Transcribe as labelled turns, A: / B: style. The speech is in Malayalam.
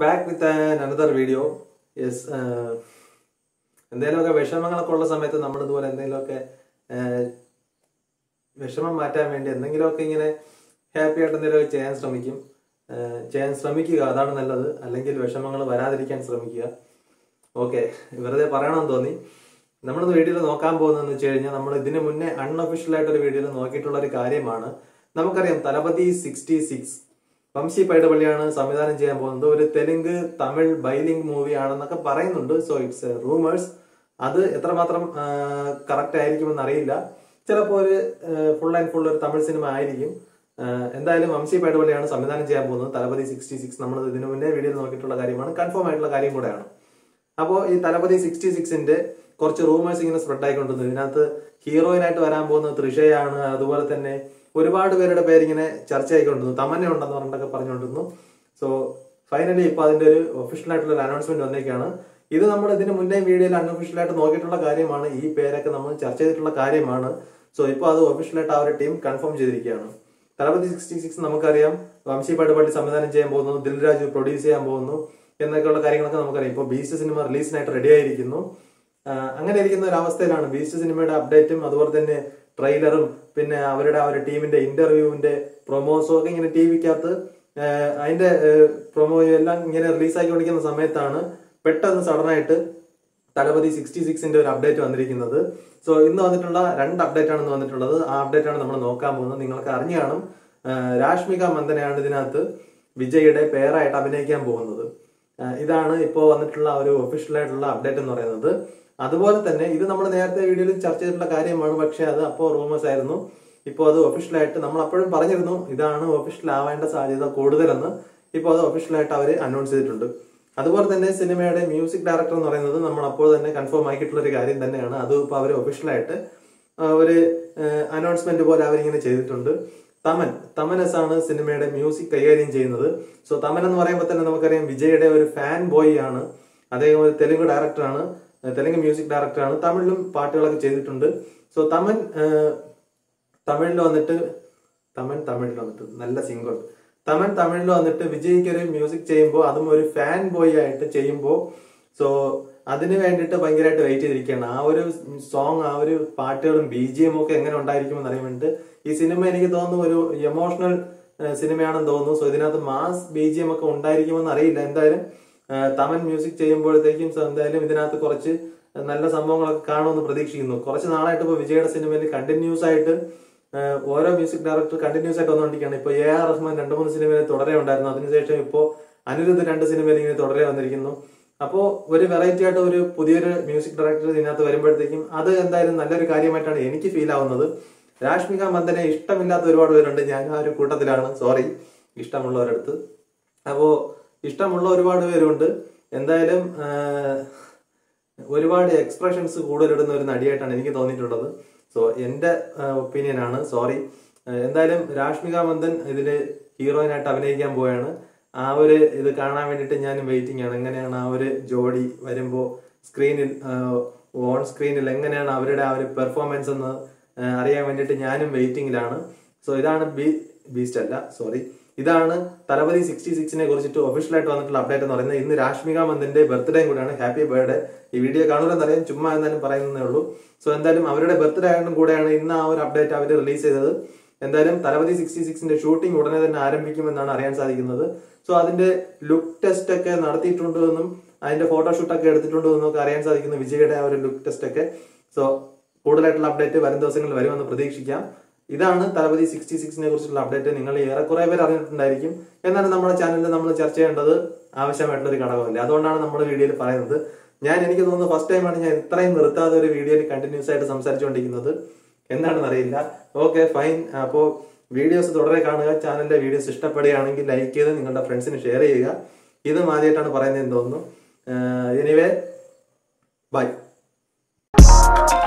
A: back with another video. Yes, എന്തെങ്കിലുമൊക്കെ വിഷമങ്ങളൊക്കെ ഉള്ള സമയത്ത് നമ്മൾ ഇതുപോലെ എന്തെങ്കിലുമൊക്കെ വിഷമം മാറ്റാൻ വേണ്ടി എന്തെങ്കിലുമൊക്കെ ഇങ്ങനെ ഹാപ്പി ആയിട്ട് എന്തെങ്കിലുമൊക്കെ ചെയ്യാൻ ശ്രമിക്കുക. അതാണ് നല്ലത്. അല്ലെങ്കിൽ വിഷമങ്ങൾ വരാതിരിക്കാൻ ശ്രമിക്കുക. ഓക്കെ, വെറുതെ പറയണമെന്ന് തോന്നി. നമ്മളിന്ന് വീഡിയോയിൽ നോക്കാൻ പോകുന്നതെന്ന് വെച്ച് കഴിഞ്ഞാൽ നമ്മൾ ഇതിനു മുന്നേ അൺഒഫീഷ്യൽ ആയിട്ടൊരു വീഡിയോയിൽ നോക്കിയിട്ടുള്ള ഒരു കാര്യമാണ്. നമുക്കറിയാം തലപതി 66 വംശി പൈഡപള്ളിയാണ് സംവിധാനം ചെയ്യാൻ പോകുന്നത്. ഒരു തെലുങ്ക് തമിഴ് ബൈലിംഗ് മൂവി ആണെന്നൊക്കെ പറയുന്നുണ്ട്. So it's rumours. അത് എത്രമാത്രം കറക്റ്റ് ആയിരിക്കുമെന്ന് അറിയില്ല. ചിലപ്പോൾ ഒരു ഫുൾ ആൻഡ് ഫുൾ ഒരു തമിഴ് സിനിമ ആയിരിക്കും. എന്തായാലും വംശി പൈഡപള്ളിയാണ് സംവിധാനം ചെയ്യാൻ പോകുന്നത്. തലപതി 66 നമ്മൾ ഇതിനു മുന്നേ വീഡിയോയിൽ നോക്കിയിട്ടുള്ള കാര്യമാണ്. കൺഫേം ആയിട്ടുള്ള കാര്യം കൂടെയാണ്. അപ്പോൾ ഈ തലപതി 66ന്റെ കുറച്ച് റൂമേഴ്സ് ഇങ്ങനെ സ്പ്രെഡ് ആയിക്കൊണ്ടിരുന്നു. ഇതിനകത്ത് ഹീറോയിനായിട്ട് വരാൻ പോകുന്നത് തൃഷയാണ്. അതുപോലെ തന്നെ ഒരുപാട് പേരുടെ പേരിങ്ങനെ ചർച്ച ആയിക്കൊണ്ടിരുന്നു. തമന്നെ ഉണ്ടെന്ന് പറഞ്ഞിട്ടൊക്കെ പറഞ്ഞുകൊണ്ടിരുന്നു. സോ ഫൈനലി ഇപ്പൊ അതിന്റെ ഒരു ഒഫീഷ്യൽ ആയിട്ടുള്ള അനൗൺസ്മെന്റ് വന്നേക്കാണ്. ഇത് നമ്മൾ ഇതിന് മുന്നേ വീഡിയോയിൽ അൺഒഫീഷ്യൽ ആയിട്ട് നോക്കിയിട്ടുള്ള കാര്യമാണ്. ഈ പേരൊക്കെ നമ്മൾ ചർച്ച ചെയ്തിട്ടുള്ള കാര്യമാണ്. സോ ഇപ്പൊ അത് ഒഫീഷ്യലായിട്ട് ആ ഒരു ടീം കൺഫേം ചെയ്തിരിക്കുകയാണ്. തലപതി 66 നമുക്കറിയാം വംശി പൈഡപള്ളി സംവിധാനം ചെയ്യാൻ പോകുന്നു, ദിൽ രാജു പ്രൊഡ്യൂസ് ചെയ്യാൻ പോകുന്നു എന്നൊക്കെയുള്ള കാര്യങ്ങളൊക്കെ നമുക്കറിയാം. ഇപ്പൊ ബീസ്റ്റ് സിനിമ റിലീസിനായിട്ട് റെഡി ആയിരിക്കുന്നു. അങ്ങനെ ഇരിക്കുന്ന ഒരു അവസ്ഥയിലാണ് ബീസ്റ്റ് സിനിമയുടെ അപ്ഡേറ്റും അതുപോലെ തന്നെ ട്രെയിലറും പിന്നെ അവരുടെ ആ ഒരു ടീമിന്റെ ഇന്റർവ്യൂവിന്റെ പ്രൊമോസും ഒക്കെ ഇങ്ങനെ ടിവിക്കകത്ത് അതിന്റെ പ്രൊമോ എല്ലാം ഇങ്ങനെ റിലീസാക്കിക്കൊണ്ടിരിക്കുന്ന സമയത്താണ് പെട്ടെന്ന് സഡനായിട്ട് തലപതി 66ന്റെ ഒരു അപ്ഡേറ്റ് വന്നിരിക്കുന്നത്. സോ ഇന്ന് വന്നിട്ടുള്ള 2 അപ്ഡേറ്റ് ആണ് ഇന്ന് വന്നിട്ടുള്ളത്. ആ അപ്ഡേറ്റ് ആണ് നമ്മൾ നോക്കാൻ പോകുന്നത്. നിങ്ങൾക്ക് അറിഞ്ഞു കാണും, രാഷ്മിക മന്ദനയാണ് ഇതിനകത്ത് വിജയുടെ പേരായിട്ട് അഭിനയിക്കാൻ പോകുന്നത്. ഇതാണ് ഇപ്പോൾ വന്നിട്ടുള്ള ഒരു ഒഫീഷ്യൽ ആയിട്ടുള്ള അപ്ഡേറ്റ് എന്ന് പറയുന്നത്. അതുപോലെ തന്നെ ഇത് നമ്മൾ നേരത്തെ വീഡിയോയിൽ ചർച്ച ചെയ്തിട്ടുള്ള കാര്യമാണ്. പക്ഷെ അത് അപ്പോൾ റൂമേഴ്സ് ആയിരുന്നു. ഇപ്പോൾ അത് ഒഫീഷ്യലായിട്ട് നമ്മൾ അപ്പോഴും പറഞ്ഞിരുന്നു ഇതാണ് ഒഫീഷ്യൽ ആവേണ്ട സാധ്യത കൂടുതലെന്ന്. ഇപ്പോൾ അത് ഒഫീഷ്യലായിട്ട് അവർ അനൗൺസ് ചെയ്തിട്ടുണ്ട്. അതുപോലെ തന്നെ സിനിമയുടെ മ്യൂസിക് ഡയറക്ടർ എന്ന് പറയുന്നത് നമ്മൾ അപ്പോൾ തന്നെ കൺഫേം ആക്കിയിട്ടുള്ള ഒരു കാര്യം തന്നെയാണ്. അത് ഇപ്പോൾ അവർ ഒഫീഷ്യലായിട്ട് ഒരു അനൗൺസ്മെന്റ് പോലെ അവരിങ്ങനെ ചെയ്തിട്ടുണ്ട്. തമനസ് ആണ് സിനിമയുടെ മ്യൂസിക് കൈകാര്യം ചെയ്യുന്നത്. സോ തമൻ എന്ന് പറയുമ്പോൾ തന്നെ നമുക്കറിയാം വിജയുടെ ഒരു ഫാൻ ബോയ് ആണ്. അദ്ദേഹം ഒരു തെലുങ്ക് ഡയറക്ടറാണ്, തെലുങ്ക് മ്യൂസിക് ഡയറക്ടറാണ്. തമിഴിലും പാട്ടുകളൊക്കെ ചെയ്തിട്ടുണ്ട്. സോ തമിഴിൽ വന്നിട്ട് നല്ല സിംഗർ തമിഴിൽ വന്നിട്ട് വിജയ്ക്ക് ഒരു മ്യൂസിക് ചെയ്യുമ്പോൾ അതും ഒരു ഫാൻ ബോയ് ആയിട്ട് ചെയ്യുമ്പോൾ സോ അതിന് വേണ്ടിയിട്ട് ഭയങ്കരമായിട്ട് വെയിറ്റ് ചെയ്തിരിക്കുകയാണ്. ആ ഒരു സോങ്, ആ ഒരു പാട്ടുകളും BGM ഒക്കെ എങ്ങനെ ഉണ്ടായിരിക്കുമെന്ന് അറിയാൻ വേണ്ടിയിട്ട്. ഈ സിനിമ എനിക്ക് തോന്നുന്നു ഒരു എമോഷണൽ സിനിമയാണെന്ന് തോന്നുന്നു. സോ ഇതിനകത്ത് മാസ് BGM ഒക്കെ ഉണ്ടായിരിക്കുമെന്ന് അറിയില്ല. എന്തായാലും തമൻ മ്യൂസിക് ചെയ്യുമ്പോഴത്തേക്കും എന്തായാലും ഇതിനകത്ത് കുറച്ച് നല്ല സംഭവങ്ങളൊക്കെ കാണുമെന്ന് പ്രതീക്ഷിക്കുന്നു. കുറച്ച് നാളായിട്ട് ഇപ്പോൾ വിജയുടെ സിനിമയിൽ കണ്ടിന്യൂസ് ആയിട്ട് ഓരോ മ്യൂസിക് ഡയറക്ടർ കണ്ടിന്യൂസ് ആയിട്ട് വന്നുകൊണ്ടിരിക്കുകയാണ്. ഇപ്പോൾ AR റഹ്മാൻ 2-3 സിനിമയിൽ തുടരെ ഉണ്ടായിരുന്നു. അതിനുശേഷം ഇപ്പോൾ അനിരുദ്ധ് 2 സിനിമയിൽ ഇങ്ങനെ തുടരെ വന്നിരിക്കുന്നു. അപ്പോൾ ഒരു വെറൈറ്റി ആയിട്ട് ഒരു പുതിയൊരു മ്യൂസിക് ഡയറക്ടർ ഇതിനകത്ത് വരുമ്പോഴത്തേക്കും അത് എന്തായാലും നല്ലൊരു കാര്യമായിട്ടാണ് എനിക്ക് ഫീൽ ആവുന്നത്. രാഷ്മിക മന്ദനെ ഇഷ്ടമില്ലാത്ത ഒരുപാട് പേരുണ്ട്. ഞാൻ ആ ഒരു കൂട്ടത്തിലാണ്. സോറി, ഇഷ്ടമുള്ളവരടുത്ത്. അപ്പോൾ ഇഷ്ടമുള്ള ഒരുപാട് പേരുണ്ട്. എന്തായാലും ഒരുപാട് എക്സ്പ്രഷൻസ് കൂടുതലിടുന്ന ഒരു നടിയായിട്ടാണ് എനിക്ക് തോന്നിയിട്ടുള്ളത്. സോ എന്റെ ഒപ്പീനിയൻ ആണ്. സോറി. എന്തായാലും രാഷ്മിക മന്ദൻ ഇതില് ഹീറോയിനായിട്ട് അഭിനയിക്കാൻ പോവുകയാണ്. ആ ഒരു ഇത് കാണാൻ വേണ്ടിയിട്ട് ഞാൻ വെയിറ്റിംഗ് ആണ്. എങ്ങനെയാണ് ആ ഒരു ജോഡി വരുമ്പോൾ സ്ക്രീനിൽ ഓൺ സ്ക്രീനിൽ എങ്ങനെയാണ് അവരുടെ ആ ഒരു പെർഫോമൻസ് എന്ന് അറിയാൻ വേണ്ടിയിട്ട് ഞാനും വെയിറ്റിംഗിലാണ്. സോ ഇതാണ് ഇതാണ് തലപതി 66നെ കുറിച്ചിട്ട് ഒഫീഷ്യലായിട്ട് വന്നിട്ടുള്ള അപ്ഡേറ്റ് എന്ന് പറയുന്നത്. ഇന്ന് രാഷ്മിക മന്ദന്റെ ബർത്ത്ഡേയും കൂടെയാണ്. Happy birthday. ഈ വീഡിയോ കാണുന്നറിയാം, ചുമ്മാ എന്തായാലും പറയുന്നേ ഉള്ളൂ. സോ എന്തായാലും അവരുടെ ബർത്ത്ഡേ ആയതും കൂടെയാണ് ഇന്ന് ആ ഒരു അപ്ഡേറ്റ് അവർ റിലീസ് ചെയ്തത്. എന്തായാലും തലപതി 66ന്റെ ഷൂട്ടിംഗ് ഉടനെ തന്നെ ആരംഭിക്കുമെന്നാണ് അറിയാൻ സാധിക്കുന്നത്. സോ അതിന്റെ ലുക്ക് ടെസ്റ്റ് ഒക്കെ നടത്തിയിട്ടുണ്ട് എന്നും അതിന്റെ ഫോട്ടോഷൂട്ടൊക്കെ എടുത്തിട്ടുണ്ട് എന്നും ഒക്കെ അറിയാൻ സാധിക്കുന്നു, വിജയുടെ ആ ഒരു ലുക്ക് ടെസ്റ്റ് ഒക്കെ. സോ കൂടുതലായിട്ടുള്ള അപ്ഡേറ്റ് വരും ദിവസങ്ങളിൽ വരുമെന്ന് പ്രതീക്ഷിക്കാം. ഇതാണ് തലപതി 66നെ കുറിച്ചുള്ള അപ്ഡേറ്റ്. നിങ്ങൾ ഏറെക്കുറെ പേര് അറിഞ്ഞിട്ടുണ്ടായിരിക്കും. എന്നാലും നമ്മുടെ ചാനലിൽ നമ്മൾ ചർച്ച ചെയ്യേണ്ടത് ആവശ്യമായിട്ടുള്ള ഒരു ഘടകമല്ല. അതുകൊണ്ടാണ് നമ്മൾ വീഡിയോയിൽ പറയുന്നത്. എനിക്ക് തോന്നുന്നു ഫസ്റ്റ് ടൈമാണ് ഞാൻ ഇത്രയും നിർത്താതെ ഒരു വീഡിയോയിൽ കണ്ടിന്യൂസ് ആയിട്ട് സംസാരിച്ചുകൊണ്ടിരിക്കുന്നത്. എന്താണെന്ന് അറിയില്ല. Okay, fine. അപ്പോൾ വീഡിയോസ് തുടരെ കാണുക. ചാനലിന്റെ വീഡിയോസ് ഇഷ്ടപ്പെടുകയാണെങ്കിൽ ലൈക്ക് ചെയ്ത് നിങ്ങളുടെ ഫ്രണ്ട്സിന് ഷെയർ ചെയ്യുക. ഇതും ആദ്യമായിട്ടാണ് പറയുന്നതെന്ന് തോന്നുന്നു. Anyway, by.